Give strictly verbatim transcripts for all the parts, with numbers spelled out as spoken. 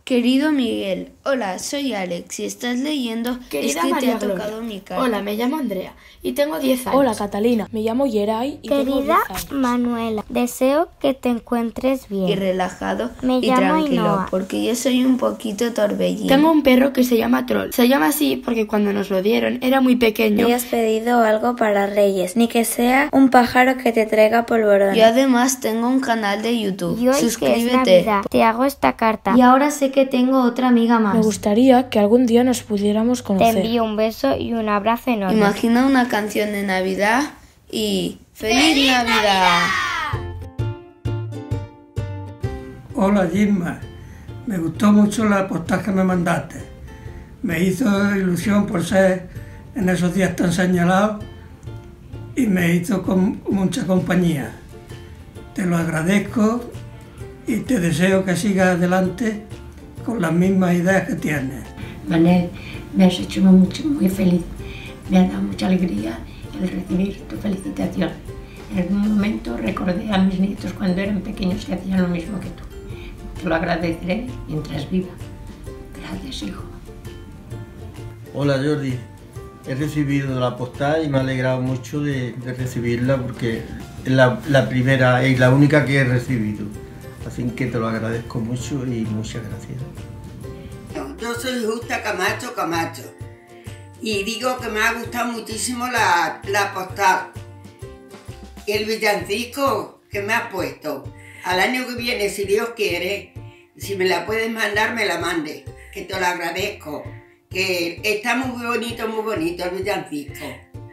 Querido Miguel, hola, soy Alex. Si estás leyendo, Querida es que María te ha Gloria, tocado mi carta. Hola, me llamo Andrea y tengo diez años. Hola Catalina, me llamo Yeray y tengo Querida diez años. Manuela, deseo que te encuentres bien. Y relajado Me y llamo tranquilo, Ainhoa. porque yo soy un poquito torbellino. Tengo un perro que se llama Troll. Se llama así porque cuando nos lo dieron era muy pequeño. ¿Hayas pedido algo para Reyes? Ni que sea un pájaro que te traiga polvorón. Yo además tengo un canal de YouTube. Y hoy que es Suscríbete. Navidad, te hago esta carta. Y ahora sé que tengo otra amiga más. Me gustaría que algún día nos pudiéramos Te conocer. envío un beso y un abrazo enorme. Imagina una canción de Navidad y ¡Feliz, Navidad! Hola Gilma, me gustó mucho la postal que me mandaste. Me hizo ilusión por ser en esos días tan señalados y me hizo con mucha compañía. Te lo agradezco y te deseo que sigas adelante con las mismas ideas que tienes. Manel, me has hecho mucho, muy feliz. Me ha dado mucha alegría el recibir tu felicitación. En algún momento recordé a mis nietos cuando eran pequeños que hacían lo mismo que tú. Te lo agradeceré mientras viva. Gracias, hijo. Hola Jordi, he recibido la postal y me ha alegrado mucho de, de recibirla porque es la, la primera y la única que he recibido. Así que te lo agradezco mucho y muchas gracias. Yo soy Justa Camacho Camacho y digo que me ha gustado muchísimo la, la postal. El villancico que me has puesto. Al año que viene, si Dios quiere, si me la puedes mandar, me la mande, que te lo agradezco. Que está muy bonito, muy bonito el villancico.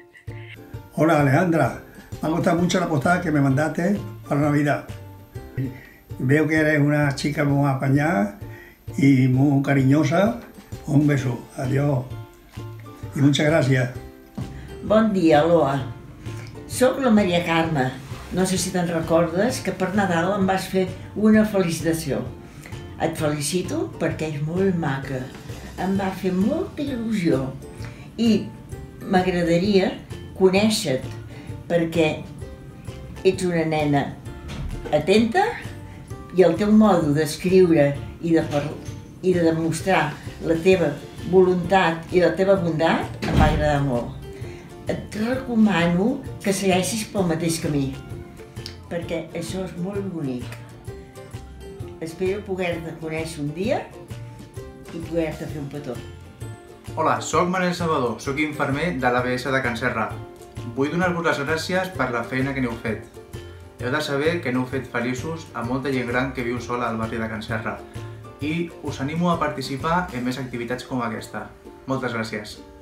Hola Alejandra, me ha gustado mucho la postal que me mandaste para Navidad. Veo que eres una chica muy apañada y muy cariñosa. Un beso, adiós i muchas gracias. Bon dia, Loa. Soc la Maria Carme. No sé si te'n recordes que per Nadal em vas fer una felicitació. Et felicito perquè és molt maca. Em va fer molta il·lusió i m'agradaria conèixer-te perquè ets una nena atenta i el teu modo d'escriure i de, i de demostrar la teva voluntat i la teva bondat em va agradar molt. Et recomano que segueixis pel mateix camí, perquè això és molt bonic. Espero poder-te conèixer un dia i poder-te fer un petó. Hola, soc Manel Salvador, soc infermer de l'A B S de Can Serra. Vull donar-vos les gràcies per la feina que n'heu fet. Heu de saber que n'heu fet feliços a molta gent gran que viu sola al barri de Can Serra i us animo a participar en més activitats com aquesta. Moltes gràcies.